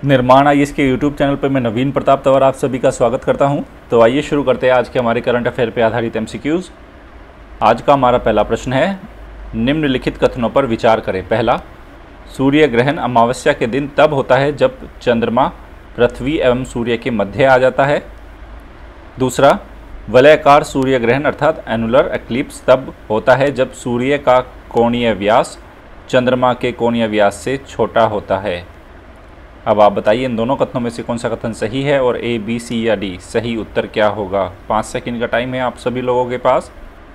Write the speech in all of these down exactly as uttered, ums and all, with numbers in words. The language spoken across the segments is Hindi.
निर्माण आई इसके यूट्यूब चैनल पर मैं नवीन प्रताप तंवर आप सभी का स्वागत करता हूं। तो आइए शुरू करते हैं आज के हमारे करंट अफेयर पर आधारित एमसीक्यूज़। आज का हमारा पहला प्रश्न है, निम्नलिखित कथनों पर विचार करें। पहला, सूर्य ग्रहण अमावस्या के दिन तब होता है जब चंद्रमा पृथ्वी एवं सूर्य के मध्य आ जाता है। दूसरा, वलयाकार सूर्य ग्रहण अर्थात एनुलर एक्लिप्स तब होता है जब सूर्य का कोणीय व्यास चंद्रमा के कोणीय व्यास से छोटा होता है। अब आप बताइए इन दोनों कथनों में से कौन सा कथन सही है और ए, बी, सी या डी सही उत्तर क्या होगा। पाँच सेकंड का टाइम है आप सभी लोगों के पास।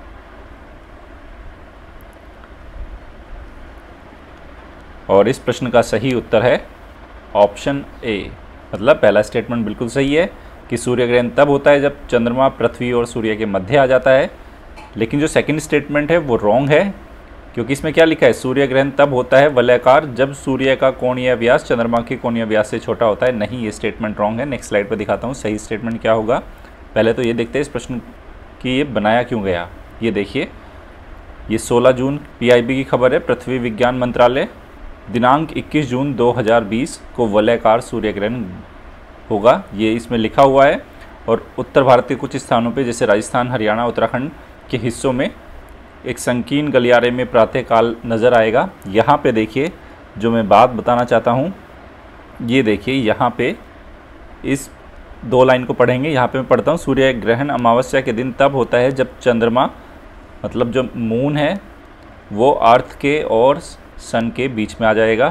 और इस प्रश्न का सही उत्तर है ऑप्शन ए, मतलब पहला स्टेटमेंट बिल्कुल सही है कि सूर्य ग्रहण तब होता है जब चंद्रमा पृथ्वी और सूर्य के मध्य आ जाता है। लेकिन जो सेकंड स्टेटमेंट है वो रॉन्ग है, क्योंकि इसमें क्या लिखा है, सूर्य ग्रहण तब होता है वलयाकार जब सूर्य का कोणीय व्यास चंद्रमा के कोणीय व्यास से छोटा होता है। नहीं, ये स्टेटमेंट रॉन्ग है। नेक्स्ट स्लाइड पर दिखाता हूँ सही स्टेटमेंट क्या होगा। पहले तो ये देखते हैं इस प्रश्न की ये बनाया क्यों गया। ये देखिए, ये सोलह जून पीआईबी की खबर है। पृथ्वी विज्ञान मंत्रालय, दिनांक इक्कीस जून दो हज़ार बीस को वलयाकार सूर्य ग्रहण होगा, ये इसमें लिखा हुआ है। और उत्तर भारत के कुछ स्थानों पे जैसे राजस्थान, हरियाणा, उत्तराखंड के हिस्सों में एक संकीर्ण गलियारे में प्रातःकाल नज़र आएगा। यहाँ पे देखिए, जो मैं बात बताना चाहता हूँ, ये देखिए यहाँ पे इस दो लाइन को पढ़ेंगे। यहाँ पे मैं पढ़ता हूँ, सूर्य ग्रहण अमावस्या के दिन तब होता है जब चंद्रमा, मतलब जो मून है, वो अर्थ के और सन के बीच में आ जाएगा।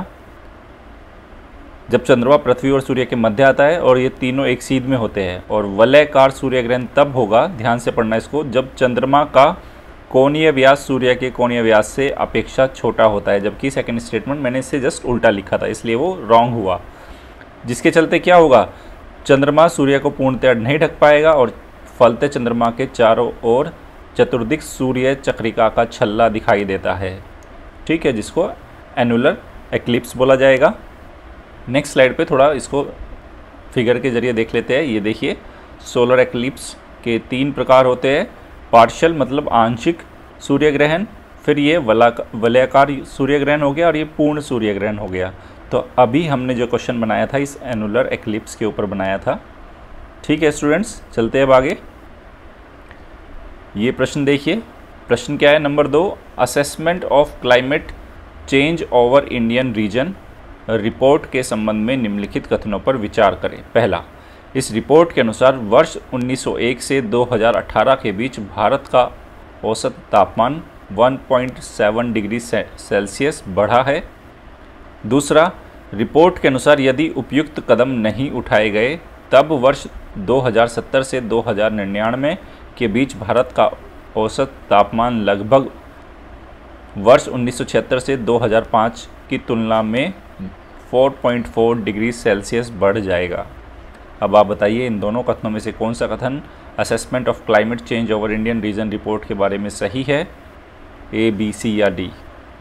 जब चंद्रमा पृथ्वी और सूर्य के मध्य आता है और ये तीनों एक सीध में होते हैं। और वलयाकार सूर्य ग्रहण तब होगा, ध्यान से पढ़ना इसको, जब चंद्रमा का कोणीय व्यास सूर्य के कोणीय व्यास से अपेक्षा छोटा होता है। जबकि सेकंड स्टेटमेंट मैंने इससे जस्ट उल्टा लिखा था, इसलिए वो रॉन्ग हुआ। जिसके चलते क्या होगा, चंद्रमा सूर्य को पूर्णतः नहीं ढक पाएगा और फलते चंद्रमा के चारों ओर चतुर्दिक सूर्य चक्रिका का छल्ला दिखाई देता है। ठीक है, जिसको एनुलर एक्लिप्स बोला जाएगा। नेक्स्ट स्लाइड पे थोड़ा इसको फिगर के जरिए देख लेते हैं। ये देखिए, सोलर एक्लिप्स के तीन प्रकार होते हैं। पार्शियल मतलब आंशिक सूर्य ग्रहण, फिर ये वलयाकार सूर्य ग्रहण हो गया और ये पूर्ण सूर्य ग्रहण हो गया। तो अभी हमने जो क्वेश्चन बनाया था इस एनुलर एक्लिप्स के ऊपर बनाया था। ठीक है स्टूडेंट्स, चलते हैं अब आगे। ये प्रश्न देखिए, प्रश्न क्या है, नंबर दो, assessment of climate change over Indian region report के संबंध में निम्नलिखित कथनों पर विचार करें। पहला, इस रिपोर्ट के अनुसार वर्ष उन्नीस सौ एक से दो हज़ार अठारह के बीच भारत का औसत तापमान एक पॉइंट सात डिग्री सेल्सियस बढ़ा है। दूसरा, रिपोर्ट के अनुसार यदि उपयुक्त कदम नहीं उठाए गए तब वर्ष दो हज़ार सत्तर से दो हज़ार निन्यानवे के बीच भारत का औसत तापमान लगभग वर्ष उन्नीस सौ छिहत्तर से दो हज़ार पाँच की तुलना में चार पॉइंट चार डिग्री सेल्सियस बढ़ जाएगा। अब आप बताइए इन दोनों कथनों में से कौन सा कथन assessment of climate change over Indian region report के बारे में सही है, ए, बी, सी या डी।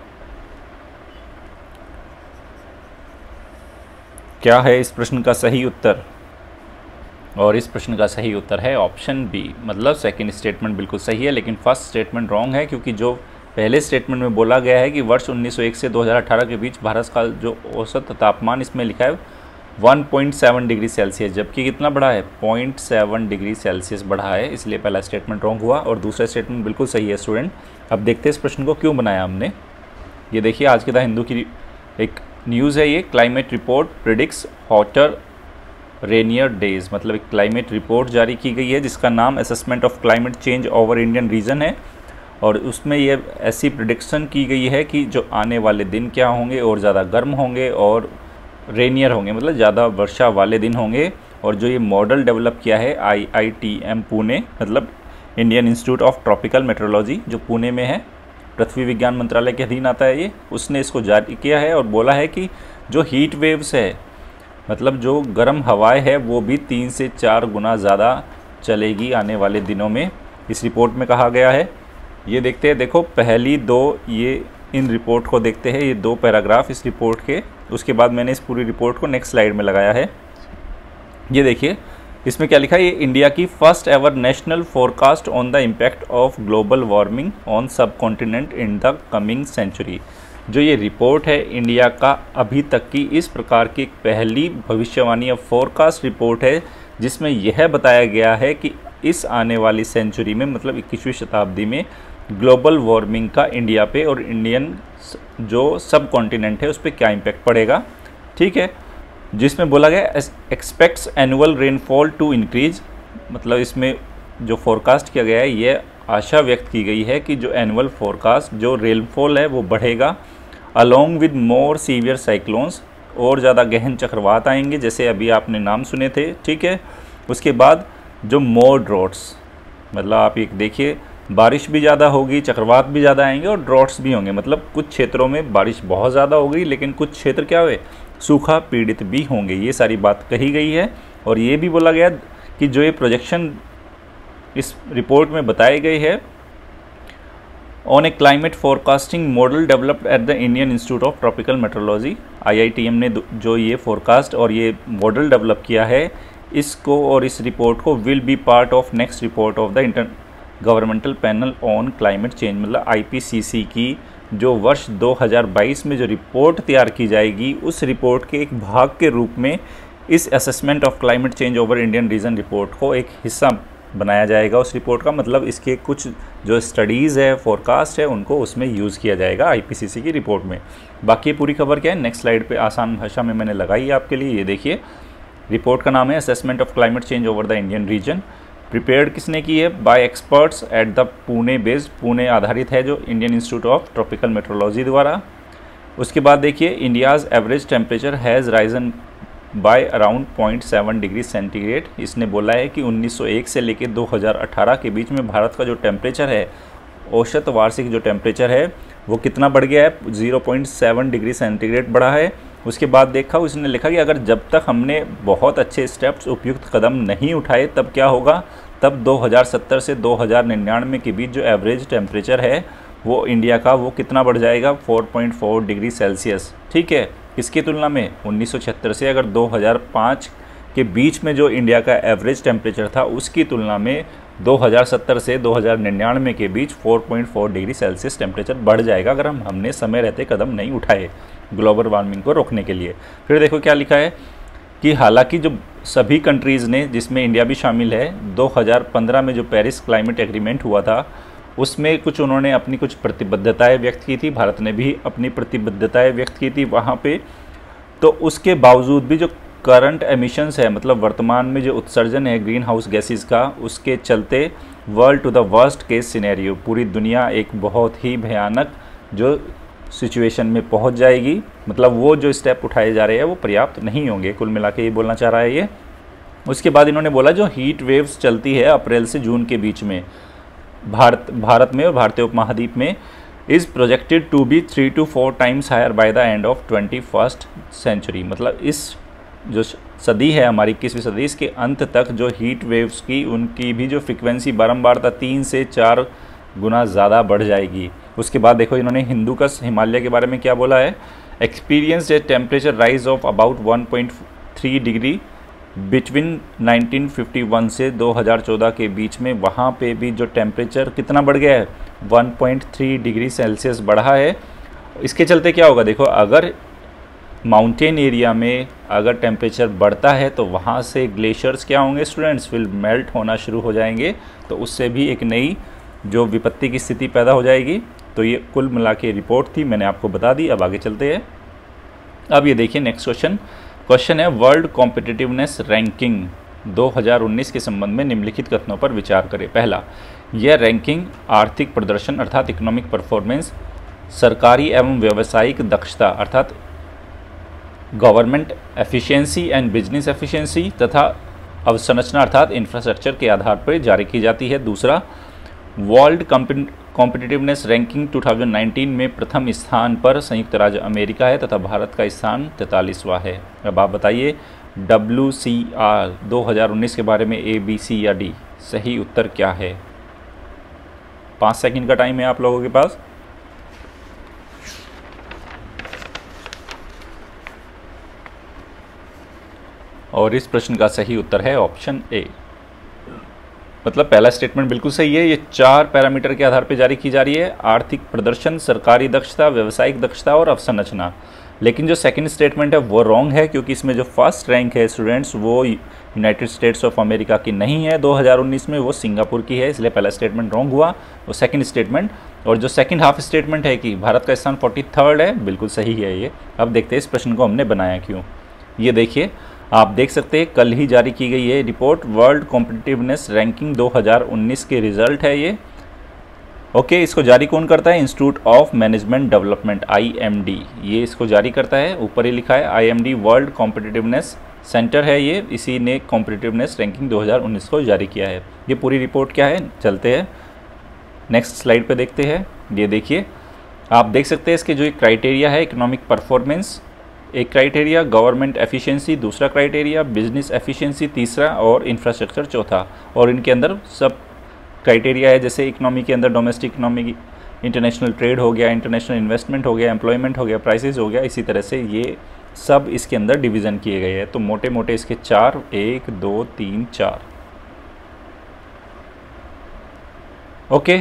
क्या है इस प्रश्न का सही उत्तर? और इस प्रश्न का सही उत्तर है ऑप्शन बी, मतलब सेकंड स्टेटमेंट बिल्कुल सही है, लेकिन फर्स्ट स्टेटमेंट रॉन्ग है, क्योंकि जो पहले स्टेटमेंट में बोला गया है कि वर्ष उन्नीस सौ एक से दो हज़ार अठारह के बीच भारत का जो औसत तापमान इसमें लिखा है एक पॉइंट सात डिग्री सेल्सियस, जबकि कितना बढ़ा है, ज़ीरो पॉइंट सात डिग्री सेल्सियस बढ़ा है, इसलिए पहला स्टेटमेंट रॉन्ग हुआ और दूसरा स्टेटमेंट बिल्कुल सही है स्टूडेंट। अब देखते हैं इस प्रश्न को क्यों बनाया हमने। ये देखिए, आज के द हिंदू की एक न्यूज़ है, ये climate report predicts hotter rainier days, मतलब एक क्लाइमेट रिपोर्ट जारी की गई है जिसका नाम assessment of climate change over Indian region है। और उसमें ये ऐसी प्रिडिक्शन की गई है कि जो आने वाले दिन क्या होंगे, और ज़्यादा गर्म होंगे और रेनियर होंगे, मतलब ज़्यादा वर्षा वाले दिन होंगे। और जो ये मॉडल डेवलप किया है I I T M Pune, मतलब Indian Institute of Tropical Meteorology जो पुणे में है, पृथ्वी विज्ञान मंत्रालय के अधीन आता है ये, उसने इसको जारी किया है और बोला है कि जो हीट वेव्स है, मतलब जो गर्म हवाएं है, वो भी तीन से चार गुना ज़्यादा चलेगी आने वाले दिनों में, इस रिपोर्ट में कहा गया है। ये देखते हैं, देखो पहली दो, ये इन रिपोर्ट को देखते हैं, ये दो पैराग्राफ इस रिपोर्ट के, उसके बाद मैंने इस पूरी रिपोर्ट को नेक्स्ट स्लाइड में लगाया है। ये देखिए, इसमें क्या लिखा है, ये इंडिया की first ever national forecast on the impact of global warming on subcontinent in the coming century. जो ये रिपोर्ट है इंडिया का अभी तक की इस प्रकार की पहली भविष्यवाणी या फोरकास्ट रिपोर्ट है जिसमें यह बताया गया है कि इस आने वाली सेंचुरी में मतलब इक्कीसवीं शताब्दी में ग्लोबल वार्मिंग का इंडिया पे और इंडियन जो सब कॉन्टिनेंट है उस पर क्या इम्पैक्ट पड़ेगा। ठीक है, जिसमें बोला गया expects annual rainfall to increase, मतलब इसमें जो फोरकास्ट किया गया है ये आशा व्यक्त की गई है कि जो एनुअल फोरकास्ट जो रेनफॉल है वो बढ़ेगा, along with more severe cyclones, और ज़्यादा गहन चक्रवात आएंगे जैसे अभी आपने नाम सुने थे। ठीक है, उसके बाद जो मोर ड्रॉट्स, मतलब आप एक देखिए बारिश भी ज़्यादा होगी, चक्रवात भी ज़्यादा आएंगे और ड्रॉट्स भी होंगे, मतलब कुछ क्षेत्रों में बारिश बहुत ज़्यादा होगी लेकिन कुछ क्षेत्र क्या हुए सूखा पीड़ित भी होंगे। ये सारी बात कही गई है और ये भी बोला गया कि जो ये प्रोजेक्शन इस रिपोर्ट में बताई गई है on a climate forecasting model developed at the Indian Institute of Tropical Meteorology, I I T M ने जो ये फोरकास्ट और ये मॉडल डेवलप किया है इसको और इस रिपोर्ट को will be part of next report of the Intergovernmental Panel on Climate Change, मतलब आई पी सी सी की जो वर्ष दो हज़ार बाईस में जो रिपोर्ट तैयार की जाएगी उस रिपोर्ट के एक भाग के रूप में इस assessment of climate change over Indian region report को एक हिस्सा बनाया जाएगा उस रिपोर्ट का, मतलब इसके कुछ जो स्टडीज़ है फोरकास्ट है उनको उसमें यूज़ किया जाएगा आई पी सी सी की रिपोर्ट में। बाकी पूरी खबर क्या है नेक्स्ट स्लाइड पे आसान भाषा में मैंने लगाई है आपके लिए। ये देखिए रिपोर्ट का नाम है assessment of climate change over the Indian region, prepared किसने की है by experts at the Pune based, Pune आधारित है जो Indian Institute of Tropical Meteorology द्वारा। उसके बाद देखिए India's average temperature has risen by around point seven degree centigrade, इसने बोला है कि उन्नीस सौ एक से लेकर दो हज़ार अठारह के बीच में भारत का जो टेम्परेचर है औसत वार्षिक जो टेम्परेचर है वो कितना बढ़ गया है zero point seven degree centigrade बढ़ा है। उसके बाद देखा उसने लिखा कि अगर जब तक हमने बहुत अच्छे स्टेप्स उपयुक्त कदम नहीं उठाए तब क्या होगा, तब दो हज़ार सत्तर से दो हज़ार निन्यानवे के बीच जो एवरेज टेम्परेचर है वो इंडिया का वो कितना बढ़ जाएगा चार पॉइंट चार डिग्री सेल्सियस। ठीक है, किसकी तुलना में उन्नीस सौ छिहत्तर से अगर दो हज़ार पाँच के बीच में जो इंडिया का एवरेज टेम्परेचर था उसकी तुलना में दो हज़ार सत्तर से दो हज़ार निन्यानवे के बीच चार पॉइंट चार डिग्री सेल्सियस टेम्परेचर बढ़ जाएगा अगर हम हमने समय रहते कदम नहीं उठाए ग्लोबल वार्मिंग को रोकने के लिए। फिर देखो क्या लिखा है कि हालांकि जो सभी कंट्रीज़ ने जिसमें इंडिया भी शामिल है दो हज़ार पंद्रह में जो पेरिस क्लाइमेट एग्रीमेंट हुआ था उसमें कुछ उन्होंने अपनी कुछ प्रतिबद्धताएं व्यक्त की थी, भारत ने भी अपनी प्रतिबद्धताएं व्यक्त की थी वहाँ पे, तो उसके बावजूद भी जो करंट एमिशंस है मतलब वर्तमान में जो उत्सर्जन है ग्रीन हाउस गैसेस का उसके चलते world to the worst case scenario, पूरी दुनिया एक बहुत ही भयानक जो सिचुएशन में पहुंच जाएगी, मतलब वो जो स्टेप उठाए जा रहे हैं वो पर्याप्त नहीं होंगे, कुल मिला के ये बोलना चाह रहा है ये। उसके बाद इन्होंने बोला जो हीट वेव्स चलती है अप्रैल से जून के बीच में भारत भारत में और भारतीय उपमहाद्वीप में is projected to be three to four times higher by the end of twenty first century, मतलब इस जो सदी है हमारी इक्कीसवीं सदी इसके अंत तक जो हीट वेव्स की उनकी भी जो फ्रिक्वेंसी बारंबारता तीन से चार गुना ज़्यादा बढ़ जाएगी। उसके बाद देखो इन्होंने हिंदुकुश हिमालय के बारे में क्या बोला है, experience a temperature rise of about one point three degree between nineteen fifty one से दो हज़ार चौदह के बीच में, वहाँ पे भी जो टेम्परेचर कितना बढ़ गया है one point three degree Celsius बढ़ा है। इसके चलते क्या होगा देखो, अगर माउंटेन एरिया में अगर टेम्परेचर बढ़ता है तो वहाँ से ग्लेशियर्स क्या होंगे स्टूडेंट्स विल मेल्ट होना शुरू हो जाएंगे, तो उससे भी एक नई जो विपत्ति की स्थिति पैदा हो जाएगी। तो ये कुल मिला के रिपोर्ट थी, मैंने आपको बता दी। अब आगे चलते हैं। अब ये देखिए नेक्स्ट क्वेश्चन क्वेश्चन है वर्ल्ड कॉम्पिटिटिवनेस रैंकिंग दो हज़ार उन्नीस के संबंध में निम्नलिखित कथनों पर विचार करें। पहला, यह रैंकिंग आर्थिक प्रदर्शन अर्थात इकोनॉमिक परफॉर्मेंस, सरकारी एवं व्यावसायिक दक्षता अर्थात government efficiency and business efficiency तथा अवसंरचना अर्थात इंफ्रास्ट्रक्चर के आधार पर जारी की जाती है। दूसरा, वर्ल्ड कॉम्पिटिटिवनेस रैंकिंग दो हज़ार उन्नीस में प्रथम स्थान पर संयुक्त राज्य अमेरिका है तथा भारत का स्थान तैंतालीसवां है। अब आप बताइए डब्ल्यू सी आर दो हज़ार उन्नीस के बारे में ए, बी, सी या डी, सही उत्तर क्या है? पाँच सेकंड का टाइम है आप लोगों के पास। और इस प्रश्न का सही उत्तर है ऑप्शन ए। मतलब पहला स्टेटमेंट बिल्कुल सही है, ये चार पैरामीटर के आधार पर जारी की जा रही है, आर्थिक प्रदर्शन, सरकारी दक्षता, व्यावसायिक दक्षता और अवसंरचना। लेकिन जो सेकंड स्टेटमेंट है वो रॉन्ग है, क्योंकि इसमें जो फर्स्ट रैंक है स्टूडेंट्स वो यूनाइटेड स्टेट्स ऑफ अमेरिका की नहीं है दो हज़ार उन्नीस में, वो सिंगापुर की है, इसलिए पहला स्टेटमेंट रॉन्ग हुआ। वो सेकंड स्टेटमेंट, और जो सेकंड हाफ स्टेटमेंट है कि भारत का स्थान फोर्टी थर्ड है, बिल्कुल सही है ये। अब देखते हैं इस प्रश्न को हमने बनाया क्यों। ये देखिए, आप देख सकते हैं कल ही जारी की गई है रिपोर्ट, वर्ल्ड कॉम्पिटिटिवनेस रैंकिंग दो हज़ार उन्नीस के रिजल्ट है ये। ओके, इसको जारी कौन करता है? Institute of Management Development, I M D, ये इसको जारी करता है। ऊपर ही लिखा है I M D world competitiveness centre है ये, इसी ने कॉम्पिटिटिवनेस रैंकिंग दो हज़ार उन्नीस को जारी किया है। ये पूरी रिपोर्ट क्या है, चलते हैं नेक्स्ट स्लाइड पे देखते हैं। ये देखिए, आप देख सकते हैं इसके जो एक क्राइटेरिया है, इकोनॉमिक परफॉर्मेंस एक क्राइटेरिया, गवर्नमेंट एफिशिएंसी दूसरा क्राइटेरिया, बिजनेस एफिशिएंसी तीसरा और इंफ्रास्ट्रक्चर चौथा। और इनके अंदर सब क्राइटेरिया है, जैसे इकोनॉमी के अंदर डोमेस्टिक इकोनॉमी, इंटरनेशनल ट्रेड हो गया, इंटरनेशनल इन्वेस्टमेंट हो गया, एम्प्लॉयमेंट हो गया, प्राइसेस हो गया, इसी तरह से ये सब इसके अंदर डिवीज़न किए गए हैं। तो मोटे मोटे इसके चार, एक दो तीन चार। ओके,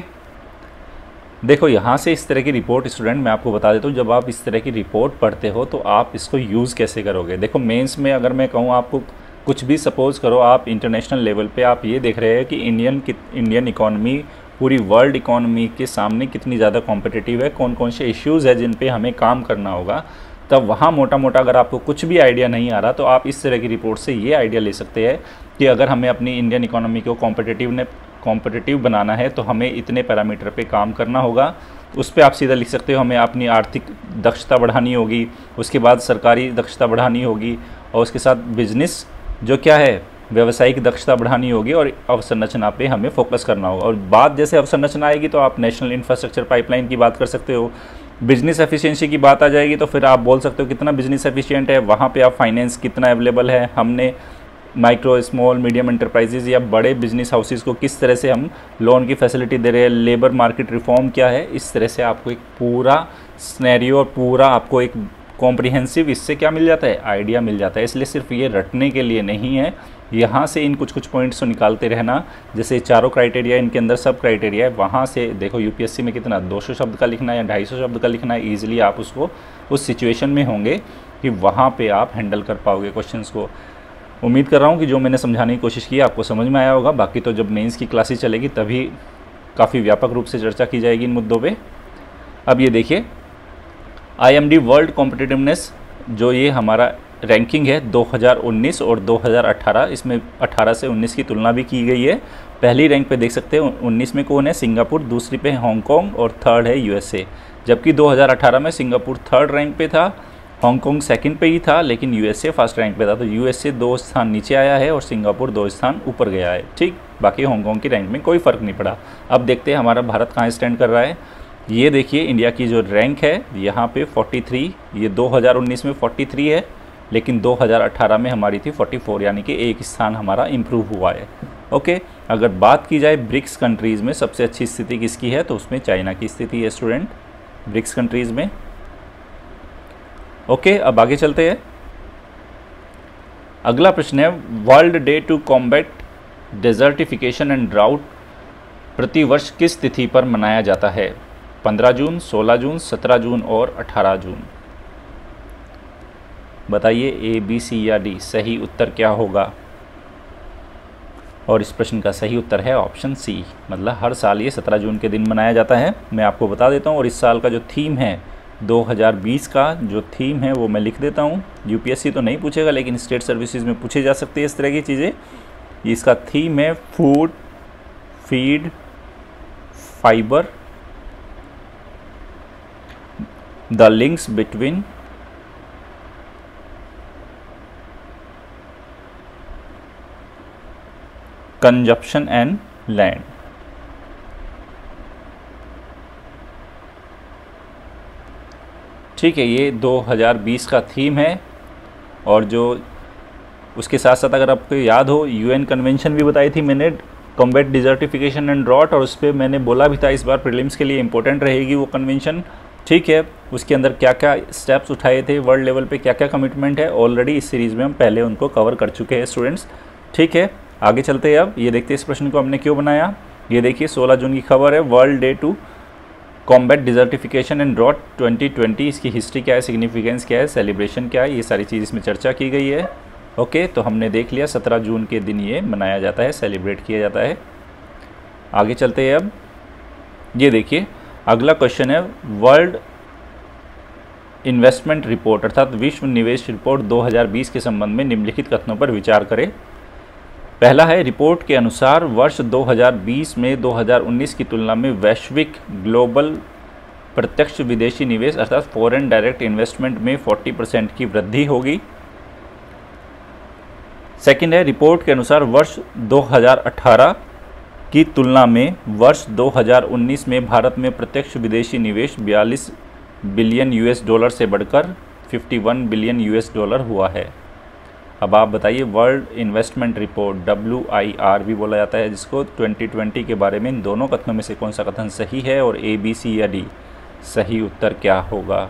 देखो यहाँ से इस तरह की रिपोर्ट स्टूडेंट मैं आपको बता देता हूँ, जब आप इस तरह की रिपोर्ट पढ़ते हो तो आप इसको यूज़ कैसे करोगे। देखो मेंस में अगर मैं कहूँ आपको कुछ भी, सपोज़ करो आप इंटरनेशनल लेवल पे आप ये देख रहे हैं कि इंडियन इंडियन इकॉनमी पूरी वर्ल्ड इकॉनमी के सामने कितनी ज़्यादा कॉम्पिटिटिव है, कौन कौन से इश्यूज़ है जिन पे हमें काम करना होगा, तब वहाँ मोटा मोटा अगर आपको कुछ भी आइडिया नहीं आ रहा तो आप इस तरह की रिपोर्ट से ये आइडिया ले सकते हैं कि अगर हमें अपनी इंडियन इकॉनमी को कॉम्पिटिटिव ने कॉम्पिटिटिव बनाना है तो हमें इतने पैरामीटर पे काम करना होगा। उस पर आप सीधा लिख सकते हो हमें अपनी आर्थिक दक्षता बढ़ानी होगी, उसके बाद सरकारी दक्षता बढ़ानी होगी, और उसके साथ बिजनेस जो क्या है व्यावसायिक दक्षता बढ़ानी होगी, और अवसंरचना पे हमें फोकस करना होगा। और बात जैसे अवसंरचना आएगी तो आप नेशनल इंफ्रास्ट्रक्चर पाइपलाइन की बात कर सकते हो। बिजनेस एफिशिएंसी की बात आ जाएगी तो फिर आप बोल सकते हो कितना बिजनेस एफिशिएंट है, वहाँ पे आप फाइनेंस कितना अवेलेबल है, हमने माइक्रो स्मॉल मीडियम एंटरप्राइजेज या बड़े बिजनेस हाउसेस को किस तरह से हम लोन की फैसिलिटी दे रहे हैं, लेबर मार्केट रिफॉर्म क्या है, इस तरह से आपको एक पूरा स्नैरियो और पूरा आपको एक कॉम्प्रिहेंसिव इससे क्या मिल जाता है, आइडिया मिल जाता है। इसलिए सिर्फ ये रटने के लिए नहीं है, यहाँ से इन कुछ कुछ पॉइंट्स को निकालते रहना। जैसे चारों क्राइटेरिया, इनके अंदर सब क्राइटेरिया है, वहाँ से देखो यूपीएससी में कितना दो सौ शब्द का लिखना है या ढाई सौ शब्द का लिखना है, ईजिली आप उसको उस सिचुएशन में होंगे कि वहाँ पे आप हैंडल कर पाओगे क्वेश्चंस को। उम्मीद कर रहा हूँ कि जो मैंने समझाने की कोशिश की आपको समझ में आया होगा। बाकी तो जब मेंस की क्लासेस चलेगी तभी काफ़ी व्यापक रूप से चर्चा की जाएगी इन मुद्दों पे। अब ये देखिए, I M D world competitiveness जो ये हमारा रैंकिंग है दो हज़ार उन्नीस और दो हज़ार अठारह, इसमें अठारह से उन्नीस की तुलना भी की गई है। पहली रैंक पे देख सकते हैं उन्नीस में कौन है, सिंगापुर, दूसरी पे हांगकांग और थर्ड है यूएसए। जबकि दो हज़ार अठारह में सिंगापुर थर्ड रैंक पे था, हांगकांग सेकंड पे ही था, लेकिन यूएसए फर्स्ट रैंक पे था। तो यूएसए दो स्थान नीचे आया है और सिंगापुर दो स्थान ऊपर गया है। ठीक, बाकी हांगकांग की रैंक में कोई फ़र्क नहीं पड़ा। अब देखते हैं हमारा भारत कहाँ स्टैंड कर रहा है। ये देखिए, इंडिया की जो रैंक है यहाँ पे तैंतालीस, ये दो हज़ार उन्नीस में तैंतालीस है, लेकिन दो हज़ार अठारह में हमारी थी चौवालीस, यानी कि एक स्थान हमारा इम्प्रूव हुआ है। ओके, अगर बात की जाए ब्रिक्स कंट्रीज़ में सबसे अच्छी स्थिति किसकी है, तो उसमें चाइना की स्थिति है स्टूडेंट, ब्रिक्स कंट्रीज़ में। ओके, अब आगे चलते हैं। अगला प्रश्न है, world day to combat desertification and drought प्रतिवर्ष किस तिथि पर मनाया जाता है? पंद्रह जून, सोलह जून, सत्रह जून और अठारह जून। बताइए ए, बी, सी या डी, सही उत्तर क्या होगा? और इस प्रश्न का सही उत्तर है ऑप्शन सी, मतलब हर साल ये सत्रह जून के दिन मनाया जाता है। मैं आपको बता देता हूँ, और इस साल का जो थीम है दो हज़ार बीस का जो थीम है वो मैं लिख देता हूँ। यूपीएससी तो नहीं पूछेगा, लेकिन स्टेट सर्विसेज में पूछे जा सकते हैं इस तरह की चीज़ें। इसका थीम है food, feed, fibre, the links between consumption and land. ठीक है, ये दो हज़ार बीस का थीम है। और जो उसके साथ साथ अगर आपको याद हो, यूएन कन्वेंशन भी बताई थी मैंने, कॉम्बैट डिजर्टिफिकेशन एंड ड्रॉट, और उस पर मैंने बोला भी था इस बार प्रीलिम्स के लिए इंपॉर्टेंट रहेगी वो कन्वेंशन। ठीक है, उसके अंदर क्या क्या स्टेप्स उठाए थे, वर्ल्ड लेवल पे क्या क्या कमिटमेंट है, ऑलरेडी इस सीरीज़ में हम पहले उनको कवर कर चुके हैं स्टूडेंट्स। ठीक है, आगे चलते हैं, अब ये देखते हैं इस प्रश्न को हमने क्यों बनाया। ये देखिए सोलह जून की खबर है, world day to combat desertification and drought twenty twenty. इसकी हिस्ट्री क्या है, सिग्निफिकेंस क्या है, सेलिब्रेशन क्या है, ये सारी चीज़ इसमें चर्चा की गई है। ओके, तो हमने देख लिया सत्रह जून के दिन ये मनाया जाता है, सेलिब्रेट किया जाता है। आगे चलते हैं, अब ये देखिए अगला क्वेश्चन है, वर्ल्ड इन्वेस्टमेंट रिपोर्ट अर्थात विश्व निवेश रिपोर्ट दो हज़ार बीस के संबंध में निम्नलिखित कथनों पर विचार करें। पहला है, रिपोर्ट के अनुसार वर्ष दो हज़ार बीस में दो हज़ार उन्नीस की तुलना में वैश्विक ग्लोबल प्रत्यक्ष विदेशी निवेश अर्थात फॉरेन डायरेक्ट इन्वेस्टमेंट में चालीस परसेंट की वृद्धि होगी। सेकंड है, रिपोर्ट के अनुसार वर्ष दो हज़ार अठारह की तुलना में वर्ष दो हज़ार उन्नीस में भारत में प्रत्यक्ष विदेशी निवेश बयालीस बिलियन यूएस डॉलर से बढ़कर इक्यावन बिलियन यूएस डॉलर हुआ है। अब आप बताइए, world investment report W I R भी बोला जाता है जिसको ट्वेंटी ट्वेंटी के बारे में इन दोनों कथनों में से कौन सा कथन सही है और ए बी सी या डी? सही उत्तर क्या होगा?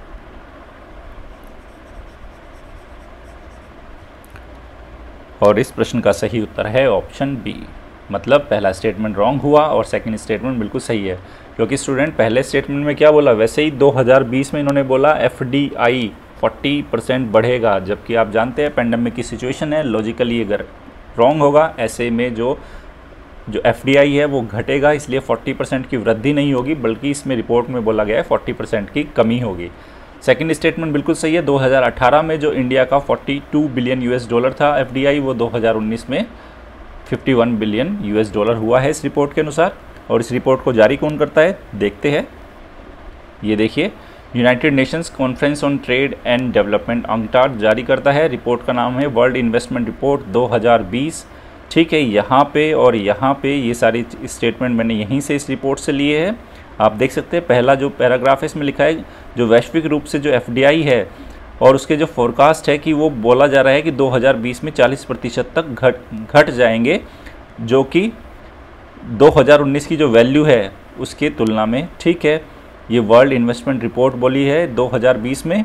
और इस प्रश्न का सही उत्तर है ऑप्शन बी, मतलब पहला स्टेटमेंट रॉन्ग हुआ और सेकंड स्टेटमेंट बिल्कुल सही है। क्योंकि स्टूडेंट पहले स्टेटमेंट में क्या बोला, वैसे ही दो हज़ार बीस में इन्होंने बोला एफ डी आई चालीस परसेंट बढ़ेगा, जबकि आप जानते हैं पेंडेमिक की सिचुएशन है, लॉजिकली अगर रॉन्ग होगा। ऐसे में जो जो एफ डी आई है वो घटेगा, इसलिए चालीस परसेंट की वृद्धि नहीं होगी, बल्कि इसमें रिपोर्ट में बोला गया है चालीस परसेंट की कमी होगी। सेकंड स्टेटमेंट बिल्कुल सही है, दो हज़ार अठारह में जो इंडिया का बयालीस बिलियन यूएस डॉलर था एफ डी आई, वो दो हज़ार उन्नीस में इक्यावन बिलियन यूएस डॉलर हुआ है इस रिपोर्ट के अनुसार। और इस रिपोर्ट को जारी कौन करता है, देखते हैं। ये देखिए, United Nations Conference on Trade and Development UNCTAD जारी करता है। रिपोर्ट का नाम है वर्ल्ड इन्वेस्टमेंट रिपोर्ट दो हज़ार बीस। ठीक है, यहाँ पे और यहाँ पे ये सारी स्टेटमेंट मैंने यहीं से इस रिपोर्ट से लिए हैं। आप देख सकते हैं पहला जो पैराग्राफ है इसमें लिखा है, जो वैश्विक रूप से जो एफ डी आई है और उसके जो फोरकास्ट है कि वो बोला जा रहा है कि दो हज़ार बीस में चालीस प्रतिशत तक घट घट जाएंगे, जो कि दो हज़ार उन्नीस की जो वैल्यू है उसकी तुलना में। ठीक है, ये वर्ल्ड इन्वेस्टमेंट रिपोर्ट बोली है दो हज़ार बीस में।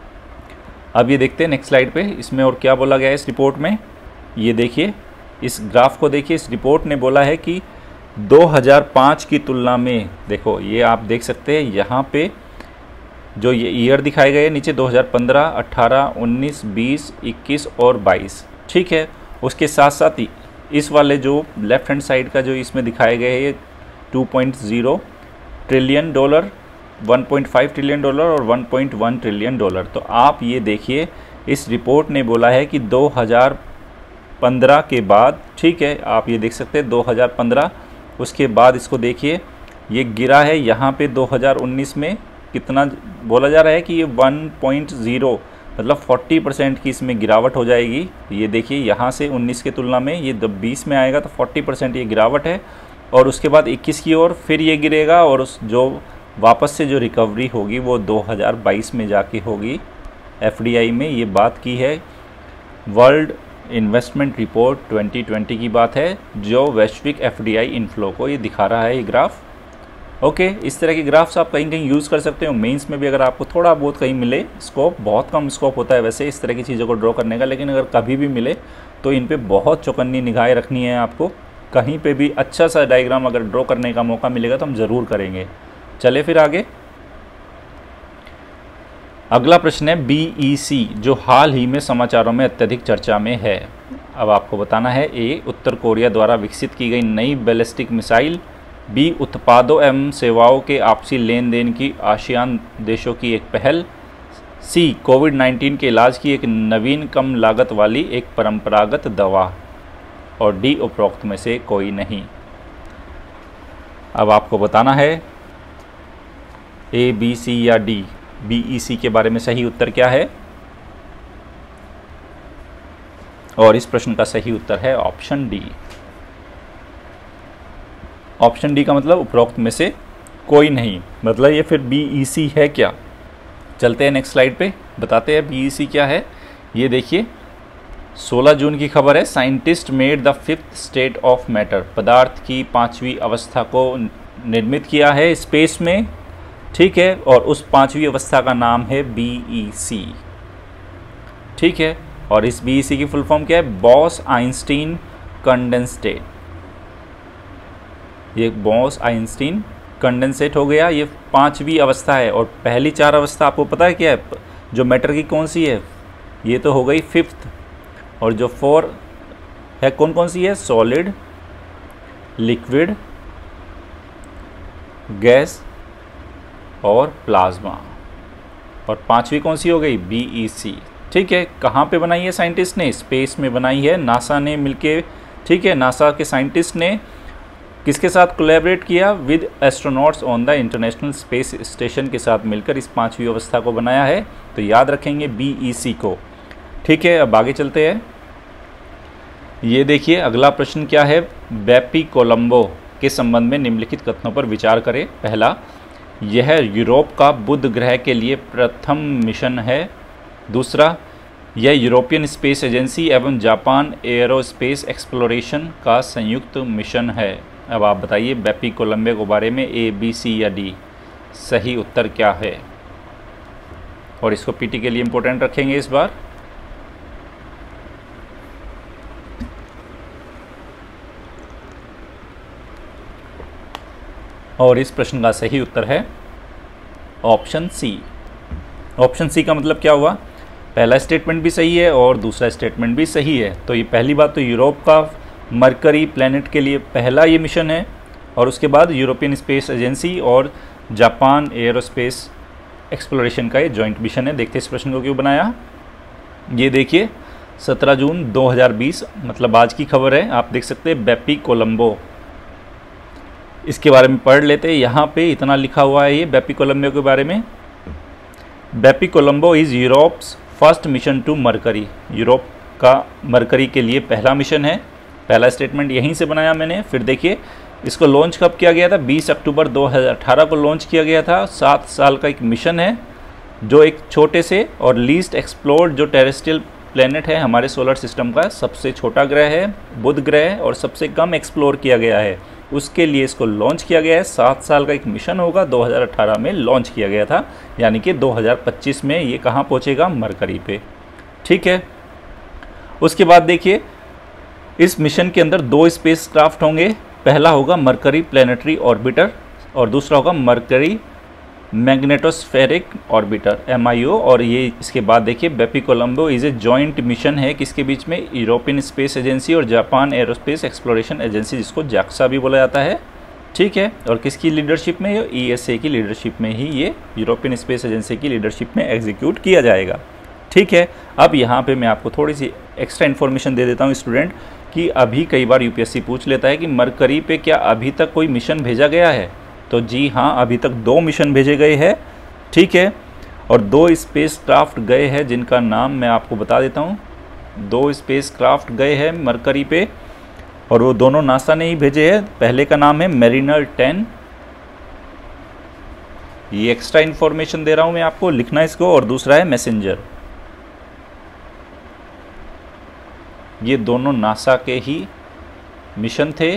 अब ये देखते हैं नेक्स्ट स्लाइड पे, इसमें और क्या बोला गया है इस रिपोर्ट में। ये देखिए, इस ग्राफ को देखिए, इस रिपोर्ट ने बोला है कि दो हज़ार पाँच की तुलना में, देखो ये आप देख सकते हैं यहाँ पे जो ये ईयर दिखाए गए नीचे दो हज़ार पंद्रह, अठारह, उन्नीस, बीस, इक्कीस और बाईस। ठीक है, उसके साथ साथ इस वाले जो लेफ्ट हैंड साइड का जो इसमें दिखाए गए हैं two point zero trillion dollar, one point five trillion dollar और one point one trillion dollar. तो आप ये देखिए, इस रिपोर्ट ने बोला है कि दो हज़ार पंद्रह के बाद, ठीक है आप ये देख सकते हैं दो हज़ार पंद्रह, उसके बाद इसको देखिए ये गिरा है यहाँ पे दो हज़ार उन्नीस में कितना बोला जा रहा है कि ये वन पॉइंट ज़ीरो मतलब चालीस परसेंट की इसमें गिरावट हो जाएगी। ये देखिए यहाँ से उन्नीस के तुलना में ये जब बीस में आएगा तो चालीस परसेंट ये गिरावट है, और उसके बाद इक्कीस की ओर फिर ये गिरेगा, और उस जो वापस से जो रिकवरी होगी वो दो हज़ार बाईस में जाके होगी। एफ डी आई में ये बात की है, world investment report twenty twenty की बात है, जो वैश्विक एफ डी आई इनफ्लो को ये दिखा रहा है ये ग्राफ। ओके, इस तरह के ग्राफ्स आप कहीं कहीं यूज़ कर सकते हो मेंस में भी, अगर आपको थोड़ा बहुत कहीं मिले स्कोप, बहुत कम स्कोप होता है वैसे इस तरह की चीज़ों को ड्रॉ करने का, लेकिन अगर कभी भी मिले तो इन पे बहुत चौकन्नी निगाहें रखनी है आपको। कहीं पे भी अच्छा सा डायग्राम अगर ड्रॉ करने का मौका मिलेगा तो हम ज़रूर करेंगे। चले फिर आगे, अगला प्रश्न है बी ई सी, जो हाल ही में समाचारों में अत्यधिक चर्चा में है। अब आपको बताना है, ए उत्तर कोरिया द्वारा विकसित की गई नई बैलिस्टिक मिसाइल, बी उत्पादों एवं सेवाओं के आपसी लेन देन की आसियान देशों की एक पहल, सी कोविड नाइन्टीन के इलाज की एक नवीन कम लागत वाली एक परंपरागत दवा, और डी उपरोक्त में से कोई नहीं। अब आपको बताना है ए बी सी या डी, बी ई सी के बारे में सही उत्तर क्या है, और इस प्रश्न का सही उत्तर है ऑप्शन डी। ऑप्शन डी का मतलब उपरोक्त में से कोई नहीं, मतलब ये फिर बी ई सी है क्या। चलते हैं नेक्स्ट स्लाइड पे, बताते हैं बी ई सी क्या है। ये देखिए सोलह जून की खबर है, scientist made the fifth state of matter, पदार्थ की पांचवी अवस्था को निर्मित किया है स्पेस में। ठीक है, और उस पांचवी अवस्था का नाम है बी ई सी। ठीक है, और इस बी ई सी की फुल फॉर्म क्या है, बॉस आइंस्टीन कंडेंसेट, ये बॉस आइंस्टीन कंडेंसेट हो गया, ये पांचवी अवस्था है। और पहली चार अवस्था आपको पता है क्या है, जो मैटर की कौन सी है, ये तो हो गई फिफ्थ। और जो फोर है कौन कौन सी है, सॉलिड, लिक्विड, गैस और प्लाज्मा। और पांचवी कौन सी हो गई, बी ई सी। ठीक है, कहाँ पे बनाई है साइंटिस्ट ने, स्पेस में बनाई है, नासा ने मिलके। ठीक है, नासा के साइंटिस्ट ने किसके साथ कोलैबोरेट किया, with astronauts on the International Space Station के साथ मिलकर इस पांचवी अवस्था को बनाया है। तो याद रखेंगे बी ई सी को। ठीक है, अब आगे चलते हैं। ये देखिए अगला प्रश्न क्या है, बेपी कोलंबो के संबंध में निम्नलिखित कथनों पर विचार करें। पहला, यह यूरोप का बुध ग्रह के लिए प्रथम मिशन है। दूसरा, यह यूरोपियन स्पेस एजेंसी एवं जापान एयरोस्पेस एक्सप्लोरेशन का संयुक्त मिशन है। अब आप बताइए बेपी कोलंबो के बारे में, ए, बी, सी या डी। सही उत्तर क्या है, और इसको पीटी के लिए इम्पोर्टेंट रखेंगे इस बार। और इस प्रश्न का सही उत्तर है ऑप्शन सी। ऑप्शन सी का मतलब क्या हुआ, पहला स्टेटमेंट भी सही है और दूसरा स्टेटमेंट भी सही है। तो ये पहली बात तो यूरोप का मरकरी प्लैनेट के लिए पहला ये मिशन है, और उसके बाद यूरोपियन स्पेस एजेंसी और जापान एयरोस्पेस एक्सप्लोरेशन का ये जॉइंट मिशन है। देखते हैं इस प्रश्न को क्यों बनाया। ये देखिए सत्रह जून दो हज़ार बीस, मतलब आज की खबर है। आप देख सकते हैं बेपी कोलंबो, इसके बारे में पढ़ लेते हैं। यहाँ पे इतना लिखा हुआ है ये बेपी कोलंबो के बारे में। BepiColombo is Europe's first mission to Mercury, Europe का मरकरी के लिए पहला मिशन है। पहला स्टेटमेंट यहीं से बनाया मैंने। फिर देखिए इसको लॉन्च कब किया गया था, बीस अक्टूबर दो हज़ार अठारह को लॉन्च किया गया था। सात साल का एक मिशन है, जो एक छोटे से और लीस्ट एक्सप्लोर्ड जो टेरेस्ट्रियल प्लेनेट है हमारे सोलर सिस्टम का, सबसे छोटा ग्रह है बुध ग्रह, और सबसे कम एक्सप्लोर किया गया है, उसके लिए इसको लॉन्च किया गया है। सात साल का एक मिशन होगा, दो हज़ार अठारह में लॉन्च किया गया था, यानी कि दो हज़ार पच्चीस में ये कहाँ पहुँचेगा, मरकरी पे। ठीक है, उसके बाद देखिए इस मिशन के अंदर दो स्पेस क्राफ्ट होंगे। पहला होगा मरकरी प्लैनेटरी ऑर्बिटर और दूसरा होगा Mercury magnetospheric orbiter, M I O. और ये इसके बाद देखिए BepiColombo is a joint mission है, किसके बीच में, यूरोपियन स्पेस एजेंसी और जापान एरोस्पेस एक्सप्लोरेशन एजेंसी, जिसको जैक्सा भी बोला जाता है। ठीक है, और किसकी लीडरशिप में, ये ई एस ए की लीडरशिप में ही ये यूरोपियन स्पेस एजेंसी की लीडरशिप में एग्जीक्यूट किया जाएगा। ठीक है, अब यहाँ पे मैं आपको थोड़ी सी एक्स्ट्रा इन्फॉर्मेशन दे देता हूँ स्टूडेंट, कि अभी कई बार यू पी एस सी पूछ लेता है कि मरकरी पे क्या अभी तक कोई मिशन भेजा गया है। तो जी हाँ, अभी तक दो मिशन भेजे गए हैं। ठीक है, और दो स्पेस क्राफ्ट गए हैं जिनका नाम मैं आपको बता देता हूँ। दो स्पेस क्राफ्ट गए हैं मरकरी पे, और वो दोनों नासा ने ही भेजे हैं। पहले का नाम है मेरिनर टेन, ये एक्स्ट्रा इन्फॉर्मेशन दे रहा हूँ मैं आपको, लिखना इसको। और दूसरा है मैसेंजर, ये दोनों नासा के ही मिशन थे।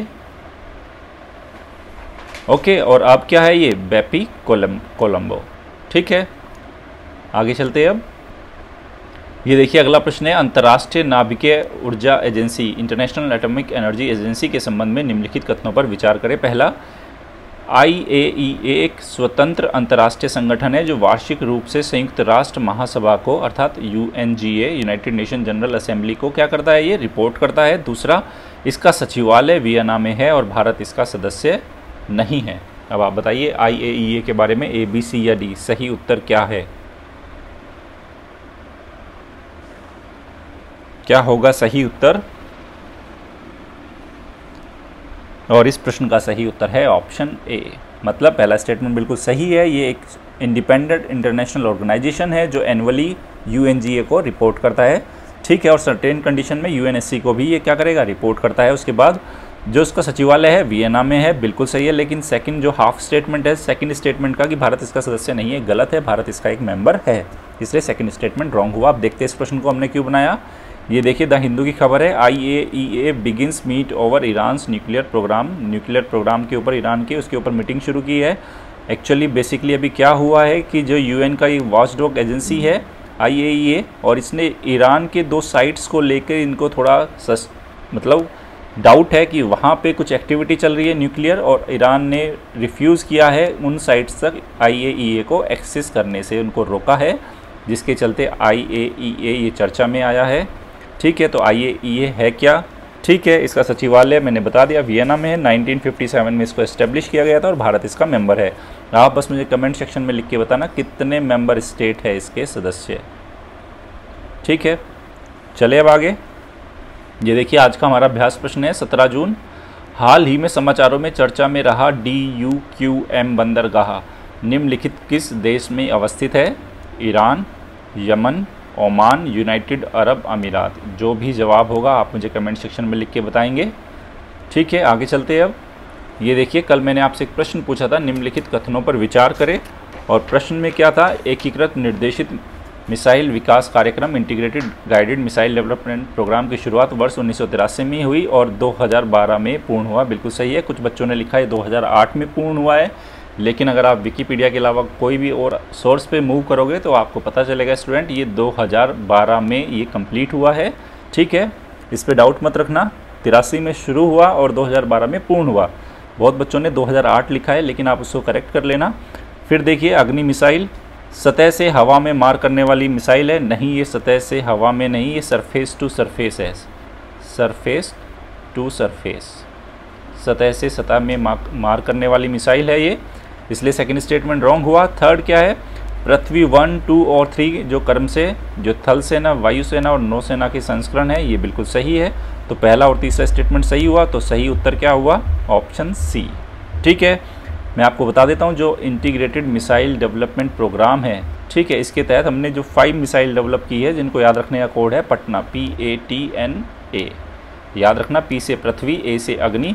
ओके, और अब क्या है, ये बेपी कोलम कोलंबो। ठीक है, आगे चलते हैं। अब ये देखिए अगला प्रश्न है, अंतर्राष्ट्रीय नाभिकीय ऊर्जा agency International Atomic Energy Agency के संबंध में निम्नलिखित कथनों पर विचार करें। पहला, आई ए ई ए एक स्वतंत्र अंतर्राष्ट्रीय संगठन है जो वार्षिक रूप से संयुक्त राष्ट्र महासभा को, अर्थात U N G A, United Nation General Assembly को क्या करता है, ये रिपोर्ट करता है। दूसरा, इसका सचिवालय वियना में है और भारत इसका सदस्य नहीं है। अब आप बताइए आई ए ई ए के बारे में, ए, बी, सी या डी। सही उत्तर क्या है, क्या होगा सही उत्तर? और इस प्रश्न का सही उत्तर है ऑप्शन ए। मतलब पहला स्टेटमेंट बिल्कुल सही है, ये एक इंडिपेंडेंट इंटरनेशनल ऑर्गेनाइजेशन है जो annually U N G A को रिपोर्ट करता है। ठीक है, और सर्टेन कंडीशन में यू एन एस सी को भी ये क्या करेगा, रिपोर्ट करता है। उसके बाद जो उसका सचिवालय है वियना में है, बिल्कुल सही है। लेकिन सेकंड जो हाफ स्टेटमेंट है, सेकंड स्टेटमेंट का कि भारत इसका सदस्य नहीं है, गलत है, भारत इसका एक मेंबर है, इसलिए सेकंड स्टेटमेंट रॉन्ग हुआ। आप देखते हैं इस प्रश्न को हमने क्यों बनाया। ये देखिए द हिंदू की खबर है, I A E A begins meet over Iran's nuclear programme, nuclear programme के ऊपर ईरान की, उसके ऊपर मीटिंग शुरू की है। एक्चुअली बेसिकली अभी क्या हुआ है कि जो यूएन का ये वॉचडॉग एजेंसी है आई ए ई ए, और इसने ईरान के दो साइट्स को लेकर इनको थोड़ा सस मतलब डाउट है कि वहाँ पे कुछ एक्टिविटी चल रही है न्यूक्लियर, और ईरान ने रिफ्यूज़ किया है उन साइट्स तक आई ए ई ए को एक्सेस करने से, उनको रोका है, जिसके चलते आई ए ई ए ये चर्चा में आया है। ठीक है, तो आई ए ई ए है क्या? ठीक है, इसका सचिवालय मैंने बता दिया वियना में है, नाइनटीन फिफ्टी सेवन में इसको एस्टेब्लिश किया गया था और भारत इसका मेंबर है। आप बस मुझे कमेंट सेक्शन में लिख के बताना कितने मेंबर स्टेट है इसके सदस्य। ठीक है, चले अब आगे। ये देखिए आज का हमारा अभ्यास प्रश्न है सत्रह जून। हाल ही में समाचारों में चर्चा में रहा डी यू क्यू एम बंदरगाह निम्नलिखित किस देश में अवस्थित है? Iran, Yemen, Oman, United Arab Emirates. जो भी जवाब होगा आप मुझे कमेंट सेक्शन में लिख के बताएंगे। ठीक है, आगे चलते हैं अब। ये देखिए कल मैंने आपसे एक प्रश्न पूछा था, निम्नलिखित कथनों पर विचार करें, और प्रश्न में क्या था? एकीकृत निर्देशित मिसाइल विकास कार्यक्रम integrated guided missile development programme की शुरुआत वर्ष उन्नीस सौ तिरासी में हुई और दो हज़ार बारह में पूर्ण हुआ। बिल्कुल सही है। कुछ बच्चों ने लिखा है दो हज़ार आठ में पूर्ण हुआ है, लेकिन अगर आप विकीपीडिया के अलावा कोई भी और सोर्स पे मूव करोगे तो आपको पता चलेगा स्टूडेंट ये दो हज़ार बारह में ये कंप्लीट हुआ है। ठीक है, इस पे डाउट मत रखना। तिरासी में शुरू हुआ और दो हज़ार बारह में पूर्ण हुआ। बहुत बच्चों ने दो हज़ार आठ लिखा है, लेकिन आप उसको करेक्ट कर लेना। फिर देखिए अग्नि मिसाइल सतह से हवा में मार करने वाली मिसाइल है। नहीं, ये सतह से हवा में नहीं, ये सरफेस टू सरफेस है। सरफेस टू सरफेस, सतह से सतह में मार करने वाली मिसाइल है ये, इसलिए सेकंड स्टेटमेंट रॉन्ग हुआ। थर्ड क्या है? पृथ्वी वन टू और थ्री जो क्रम से जो थल सेना, वायुसेना और नौसेना के संस्करण है, ये बिल्कुल सही है। तो पहला और तीसरा स्टेटमेंट सही हुआ, तो सही उत्तर क्या हुआ? Option C. ठीक है, मैं आपको बता देता हूँ जो इंटीग्रेटेड मिसाइल डेवलपमेंट प्रोग्राम है, ठीक है, इसके तहत हमने जो फाइव मिसाइल डेवलप की है, जिनको याद रखने का कोड है Patna, P A T N A. याद रखना, पी से पृथ्वी, ए से अग्नि,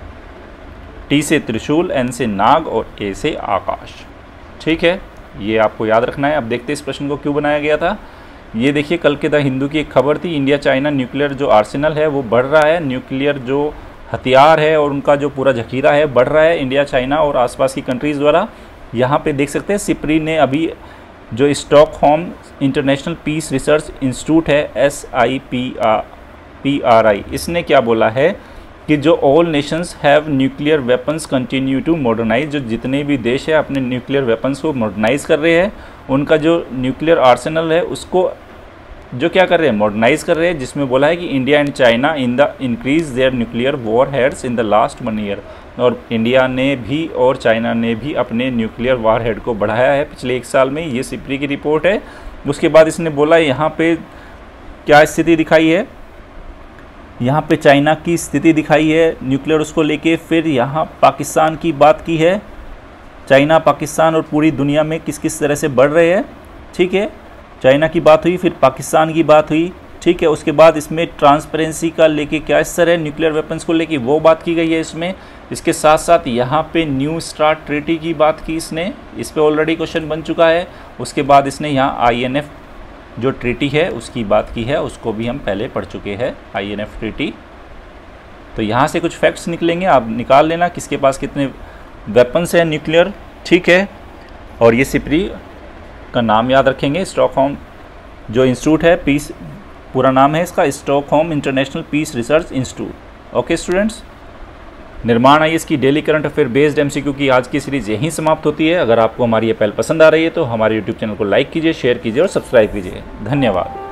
टी से त्रिशूल, एन से नाग और ए से आकाश। ठीक है, ये आपको याद रखना है। अब देखते हैं इस प्रश्न को क्यों बनाया गया था। ये देखिए कल के द हिंदू की एक खबर थी, इंडिया चाइना न्यूक्लियर जो आर्सेनल है वो बढ़ रहा है, न्यूक्लियर जो हथियार है और उनका जो पूरा जखीरा है बढ़ रहा है इंडिया, चाइना और आसपास की कंट्रीज़ द्वारा। यहाँ पे देख सकते हैं सिप्री ने अभी जो Stockholm International Peace Research Institute है, S I P R P R I, इसने क्या बोला है कि जो all nations have nuclear weapons continue to modernise, जो जितने भी देश है अपने न्यूक्लियर वेपन्स को मॉडर्नाइज कर रहे हैं, उनका जो न्यूक्लियर आर्सेनल है उसको जो क्या कर रहे हैं? मॉडर्नाइज कर रहे हैं। जिसमें बोला है कि India and China in the increase their nuclear warheads in the last one year, और इंडिया ने भी और चाइना ने भी अपने न्यूक्लियर वार हेड को बढ़ाया है पिछले एक साल में। ये सिप्री की रिपोर्ट है। उसके बाद इसने बोला यहाँ पे क्या स्थिति दिखाई है, यहाँ पे चाइना की स्थिति दिखाई है न्यूक्लियर उसको लेके। फिर यहाँ पाकिस्तान की बात की है, चाइना, पाकिस्तान और पूरी दुनिया में किस किस तरह से बढ़ रहे हैं। ठीक है, चाइना की बात हुई, फिर पाकिस्तान की बात हुई। ठीक है, उसके बाद इसमें ट्रांसपेरेंसी का लेके क्या स्तर है न्यूक्लियर वेपन्स को लेके, वो बात की गई है इसमें। इसके साथ साथ यहाँ पे न्यू स्टार्ट ट्रीटी की बात की इसने, इस पे ऑलरेडी क्वेश्चन बन चुका है। उसके बाद इसने यहाँ आई एन एफ जो ट्रीटी है उसकी बात की है, उसको भी हम पहले पढ़ चुके हैं, आई एन एफ ट्रीटी। तो यहाँ से कुछ फैक्ट्स निकलेंगे, आप निकाल लेना किसके पास कितने वेपन्स हैं न्यूक्लियर। ठीक है, और ये सिप्री का नाम याद रखेंगे, स्टॉकहोम जो इंस्टीट्यूट है, पीस पूरा नाम है इसका, Stockholm International Peace Research Institute. Okay students, Nirman I A S daily current affair based MCQ की आज की सीरीज यहीं समाप्त होती है। अगर आपको हमारी ये पहल पसंद आ रही है तो हमारे यूट्यूब चैनल को लाइक कीजिए, शेयर कीजिए और सब्सक्राइब कीजिए। धन्यवाद।